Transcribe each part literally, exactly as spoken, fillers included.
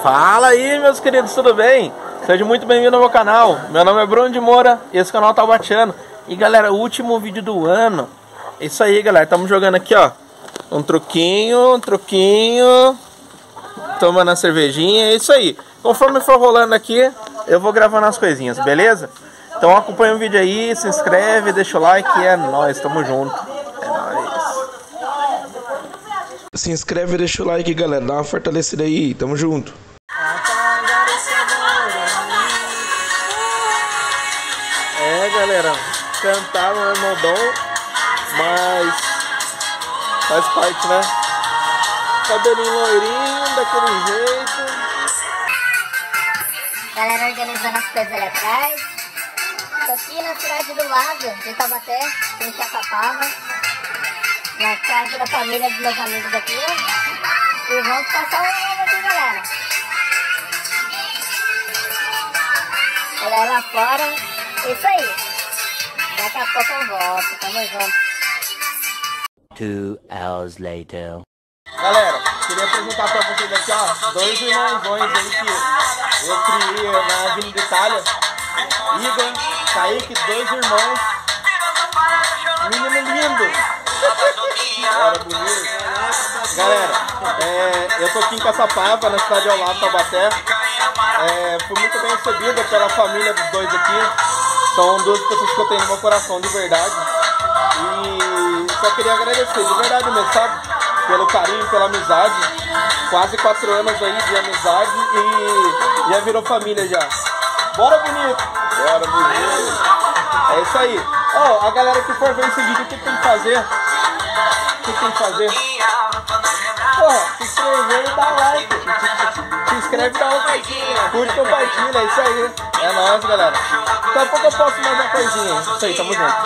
Fala aí, meus queridos, tudo bem? Seja muito bem-vindo ao meu canal. Meu nome é Bruno de Moura e esse canal tá baixando. E galera, o último vídeo do ano. Isso aí, galera, estamos jogando aqui, ó, um truquinho, um truquinho, tomando a cervejinha, é isso aí. Conforme for rolando aqui, eu vou gravando as coisinhas, beleza? Então acompanha o vídeo aí, se inscreve, deixa o like, é nóis, tamo junto. É nóis. Se inscreve e deixa o like, galera, dá uma fortalecida aí, tamo junto. É, galera, cantar não é meu dom, mas faz parte, né? Cabelinho loirinho, daquele jeito. Galera organizando as coisas ali atrás. Tô aqui na cidade do lado, de Taubaté, em Caçapava. Na casa da família dos meus amigos aqui. E vamos passar o ano aqui, galera. Galera lá fora. Isso aí. Daqui a pouco eu volto. Tamo junto. Two hours later. Galera, queria apresentar pra vocês aqui, ó, dois irmãozões aí que eu criei na Avenida Itália. Igor, Kaique, dois irmãos. Menino lindo. Era bonito. Galera, é, eu tô aqui em Caçapava, na cidade ao lado, Taubaté. É, fui muito bem recebido pela família dos dois aqui. São duas pessoas que eu tenho no meu coração de verdade. E só queria agradecer, de verdade mesmo, sabe? Pelo carinho, pela amizade. Quase quatro anos aí de amizade e já virou família já. Bora, bonito! Bora, bonito! É isso aí. Ó, oh, a galera que for ver esse vídeo, o que tem que fazer? O que tem que fazer? Porra, se inscrever e dar like. Se inscreve e dá um like. Curte e compartilha, é isso aí. É nóis, galera. Daqui a pouco eu posto mais uma coisinha. Isso aí, tamo junto.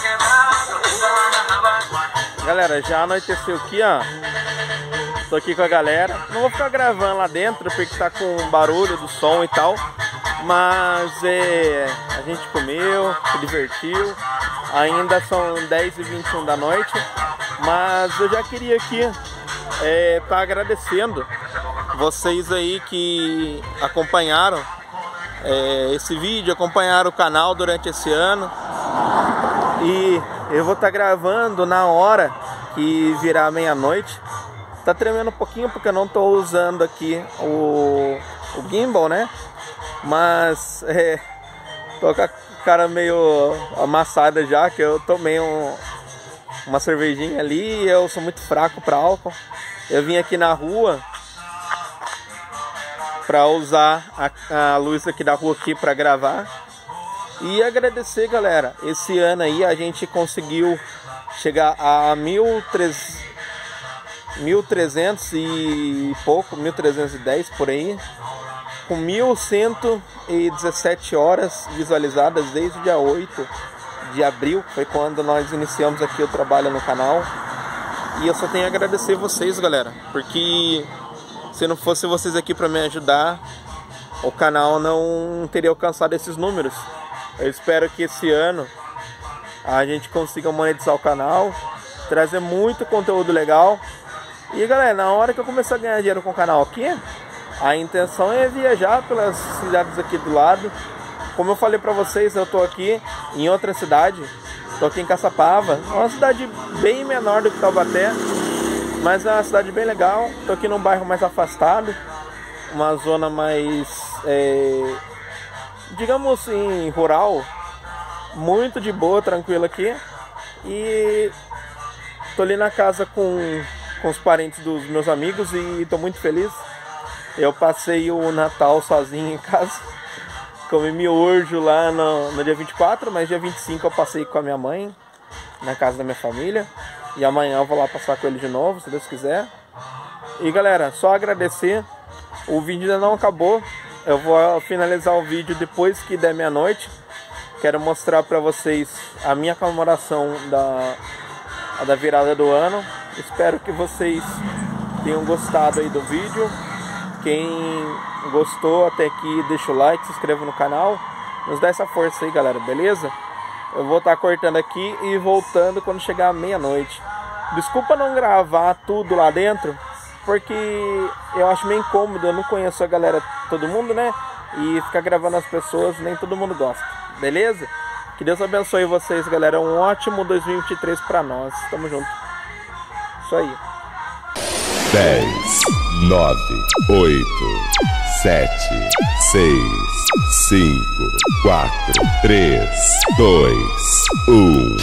Galera, já anoiteceu aqui, ó. Tô aqui com a galera. Não vou ficar gravando lá dentro porque tá com barulho do som e tal. Mas é, a gente comeu, se divertiu. Ainda são dez e vinte e um da noite. Mas eu já queria aqui é, tá agradecendo vocês aí que acompanharam é, esse vídeo, acompanharam o canal durante esse ano. E eu vou estar tá gravando na hora que virar meia-noite. Tá tremendo um pouquinho porque eu não tô usando aqui o, o gimbal, né? Mas é, tô com a cara meio amassada já, que eu tomei um, uma cervejinha ali e eu sou muito fraco para álcool. Eu vim aqui na rua para usar a, a luz aqui da rua aqui para gravar. E agradecer, galera, esse ano aí a gente conseguiu chegar a mil e trezentos e pouco, mil trezentos e dez por aí, com mil cento e dezessete horas visualizadas desde o dia oito de abril, que foi quando nós iniciamos aqui o trabalho no canal. E eu só tenho a agradecer vocês, galera, porque se não fosse vocês aqui para me ajudar, o canal não teria alcançado esses números. Eu espero que esse ano a gente consiga monetizar o canal, trazer muito conteúdo legal. E galera, na hora que eu começar a ganhar dinheiro com o canal aqui, a intenção é viajar pelas cidades aqui do lado. Como eu falei pra vocês, eu tô aqui em outra cidade. Tô aqui em Caçapava, uma cidade bem menor do que Taubaté, mas é uma cidade bem legal. Tô aqui num bairro mais afastado, uma zona mais, é, digamos assim, rural. Muito de boa, tranquilo aqui. E tô ali na casa com, com os parentes dos meus amigos e tô muito feliz. Eu passei o Natal sozinho em casa. Comi miojo lá no, no dia vinte e quatro, mas dia vinte e cinco eu passei com a minha mãe, na casa da minha família. E amanhã eu vou lá passar com ele de novo, se Deus quiser. E galera, só agradecer. O vídeo ainda não acabou. Eu vou finalizar o vídeo depois que der meia-noite. Quero mostrar pra vocês a minha comemoração da, da virada do ano. Espero que vocês tenham gostado aí do vídeo. Quem gostou até aqui, deixa o like, se inscreva no canal. Nos dá essa força aí, galera, beleza? Eu vou estar cortando aqui e voltando quando chegar a meia-noite. Desculpa não gravar tudo lá dentro, porque eu acho meio incômodo, eu não conheço a galera, todo mundo, né? E ficar gravando as pessoas, nem todo mundo gosta, beleza? Que Deus abençoe vocês, galera. Um ótimo dois mil e vinte e três pra nós. Tamo junto. Isso aí. dez, nove, oito, sete, seis, cinco, quatro, três, dois, um.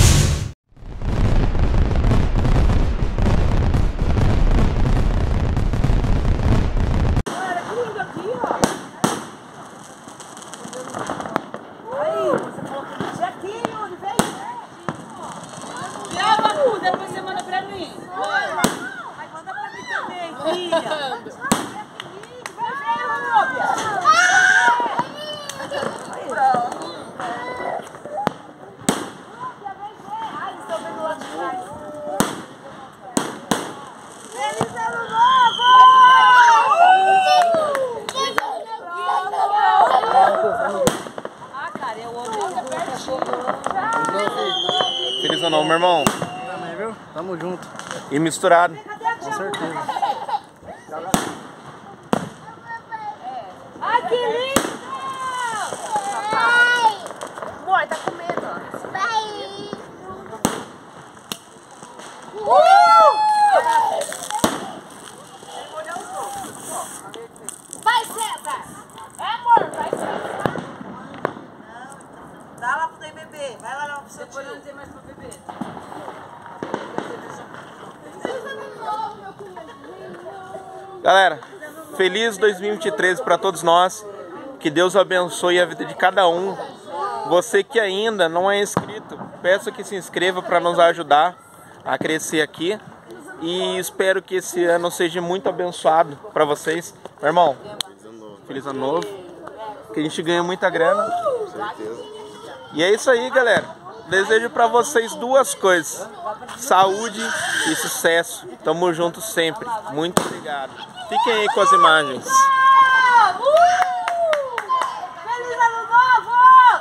Feliz ano novo, meu irmão. Também, viu? Tamo junto. E misturado. Com certeza. Ai, que lindo! Papai! Amor, tá com medo, ó. Vai! Uh! Vai, César! É, amor, vai, César! Dá lá pro bebê, vai lá, lá pro seu tio. Depois não tem mais pra beber. Galera, feliz dois mil e vinte e três para todos nós. Que Deus abençoe a vida de cada um. Você que ainda não é inscrito, peço que se inscreva para nos ajudar a crescer aqui. E espero que esse ano seja muito abençoado para vocês. Meu irmão, feliz ano novo. Que a gente ganhe muita grana. E é isso aí, galera. Desejo para vocês duas coisas: saúde e sucesso. Tamo junto sempre. Muito obrigado. Fiquem aí com as imagens. Uh! Feliz ano novo!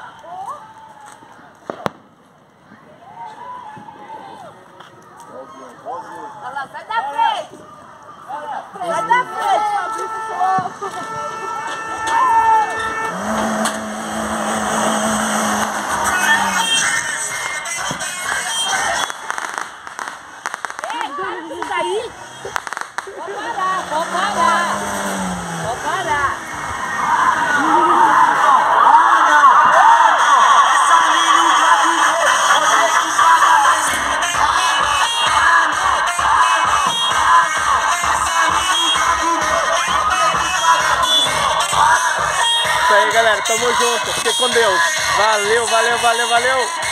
Olha lá, sai da frente! Sai da frente! Pode parar, pode parar. Isso aí, galera. Tamo junto. Fique com Deus. Valeu, valeu, valeu, valeu.